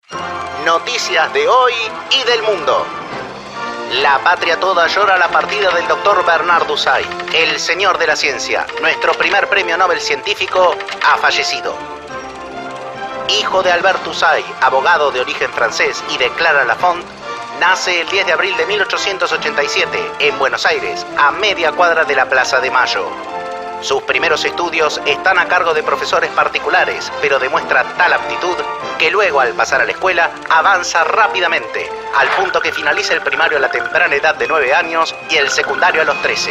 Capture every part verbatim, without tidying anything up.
Noticias de hoy y del mundo. La patria toda llora la partida del doctor Bernard Dusay, el señor de la ciencia. Nuestro primer premio Nobel científico ha fallecido. Hijo de Albert Dusay, abogado de origen francés, y de Clara Lafont, nace el diez de abril de mil ochocientos ochenta y siete en Buenos Aires, a media cuadra de la Plaza de Mayo. Sus primeros estudios están a cargo de profesores particulares, pero demuestra tal aptitud que luego, al pasar a la escuela, avanza rápidamente, al punto que finaliza el primario a la temprana edad de nueve años y el secundario a los trece.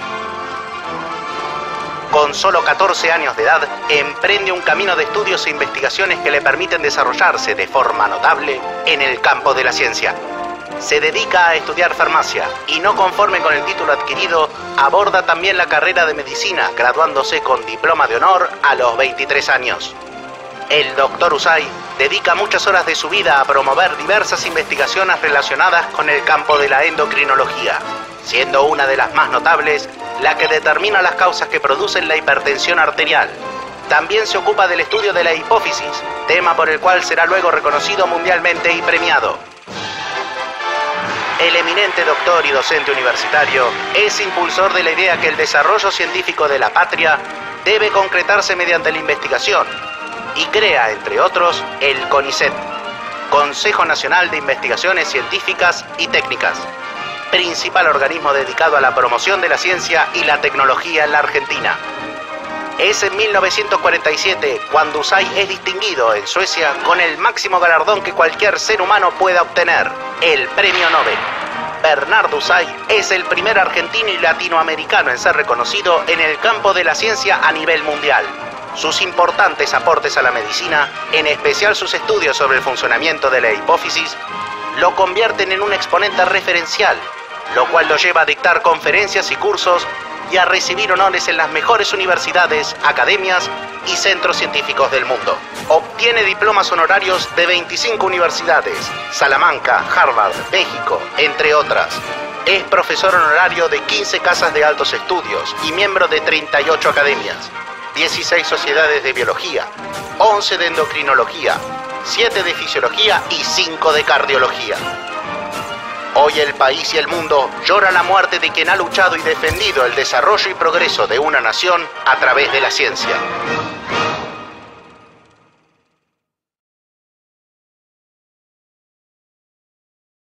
Con solo catorce años de edad, emprende un camino de estudios e investigaciones que le permiten desarrollarse de forma notable en el campo de la ciencia. Se dedica a estudiar farmacia y, no conforme con el título adquirido, aborda también la carrera de medicina, graduándose con diploma de honor a los veintitrés años. El doctor Dusay dedica muchas horas de su vida a promover diversas investigaciones relacionadas con el campo de la endocrinología, siendo una de las más notables la que determina las causas que producen la hipertensión arterial. También se ocupa del estudio de la hipófisis, tema por el cual será luego reconocido mundialmente y premiado. El eminente doctor y docente universitario es impulsor de la idea que el desarrollo científico de la patria debe concretarse mediante la investigación y crea, entre otros, el CONICET, Consejo Nacional de Investigaciones Científicas y Técnicas, principal organismo dedicado a la promoción de la ciencia y la tecnología en la Argentina. Es en mil novecientos cuarenta y siete cuando Dusay es distinguido en Suecia con el máximo galardón que cualquier ser humano pueda obtener, el Premio Nobel. Bernard Dusay es el primer argentino y latinoamericano en ser reconocido en el campo de la ciencia a nivel mundial. Sus importantes aportes a la medicina, en especial sus estudios sobre el funcionamiento de la hipófisis, lo convierten en un exponente referencial, lo cual lo lleva a dictar conferencias y cursos y a recibir honores en las mejores universidades, academias y centros científicos del mundo. Obtiene diplomas honorarios de veinticinco universidades, Salamanca, Harvard, México, entre otras. Es profesor honorario de quince casas de altos estudios y miembro de treinta y ocho academias, dieciséis sociedades de biología, once de endocrinología, siete de fisiología y cinco de cardiología. Hoy el país y el mundo lloran la muerte de quien ha luchado y defendido el desarrollo y progreso de una nación a través de la ciencia.